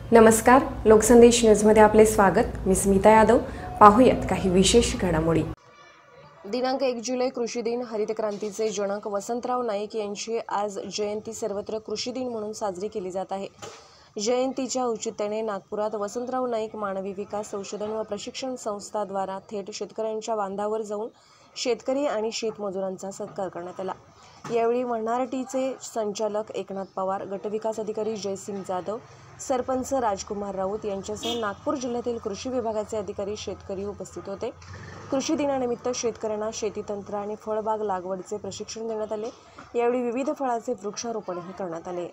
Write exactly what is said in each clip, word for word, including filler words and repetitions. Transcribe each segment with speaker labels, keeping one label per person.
Speaker 1: नमस्कार, लोकसंदेश न्यूजमध्ये आपले स्वागत। मी स्मिता यादव। पाहूयात काही विशेष घडामोडी। दिनांक एक जुलै कृषी दिन। हरित क्रांतीचे जनक वसंतराव नाईक यांची आज जयंती सर्वत्र कृषी दिन म्हणून साजरी केली जात आहे। जयंतीच्या औचित्याने नागपुरात वसंतराव नाईक मानवी विकास संशोधन व प्रशिक्षण संस्था द्वारा थेट शेतकऱ्यांच्या बांधावर जाऊन शेतकरी आणि शेतमजुरांचा सत्कार करण्यात आला। यावेळी वन्हारटीचे संचालक एकनाथ पवार, गटविकास अधिकारी जयसिंग जाधव, सरपंच राजकुमार राऊत यांच्यासह नागपूर जिल्ह्यातील कृषी विभागाचे अधिकारी, शेतकरी उपस्थित होते। कृषी दिनानिमित्त शेतकऱ्यांना शेतीतंत्र आणि फळबाग लागवडीचे प्रशिक्षण देण्यात आले। यावेळी विविध फळाचे वृक्षारोपणही करण्यात आले।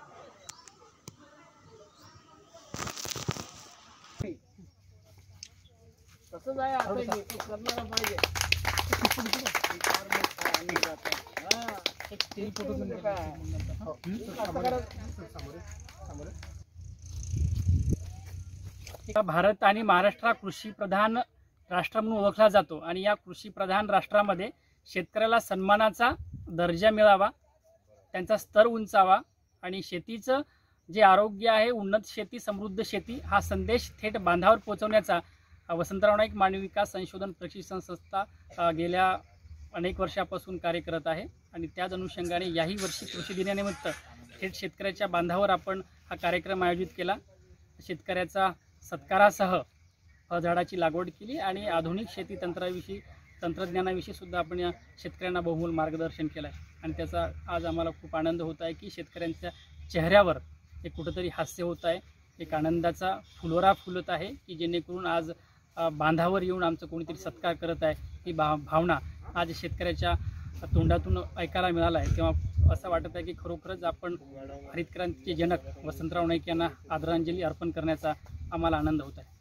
Speaker 2: भारत आणि महाराष्ट्र हा कृषी प्रधान राष्ट्र म्हणून ओळखला जातो आणि या कृषी प्रधान राष्ट्रामध्ये शेतकऱ्याला सन्मानाचा दर्जा मिळावा, त्यांचा स्तर उंचावा आणि शेतीचं जे आरोग्य आहे, उन्नत शेती, समृद्ध शेती हा संदेश थेट बांधावर पोहोचवण्याचा वसंतराव नाईक मानवी विकास संशोधन प्रशिक्षण संस्था गेल्या अनेक वर्षापासून कार्य करत आहे आणि त्याच अनुषंगाने याही वर्षी कृषी दिनानिमित्त थेट शेतकऱ्याच्या बांधावर आपण हा कार्यक्रम आयोजित केला। शेतकऱ्याचा सत्कारासह फळझाडाची लागवड केली आणि आधुनिक शेती तंत्राविषयी तंत्रज्ञानाविषयी सुद्धा आपण या शेतकऱ्यांना बहुमोल मार्गदर्शन केलं आहे आणि त्याचा आज आम्हाला खूप आनंद होत आहे की शेतकऱ्यांच्या चेहऱ्यावर एक कुठंतरी हास्य होत आहे, एक आनंदाचा फुलोरा फुलत आहे की जेणेकरून आज बांधावर येऊन आमचं कोणीतरी सत्कार करत आहे ही भा भावना आज शेतकऱ्याच्या तोंडातून ऐकायला मिळाला आहे। तेव्हा असं वाटत आहे की खरोखरच आपण हरित क्रांतीचे जनक वसंतराव नाईक यांना आदरांजली अर्पण करण्याचा आम्हाला आनंद होत आहे।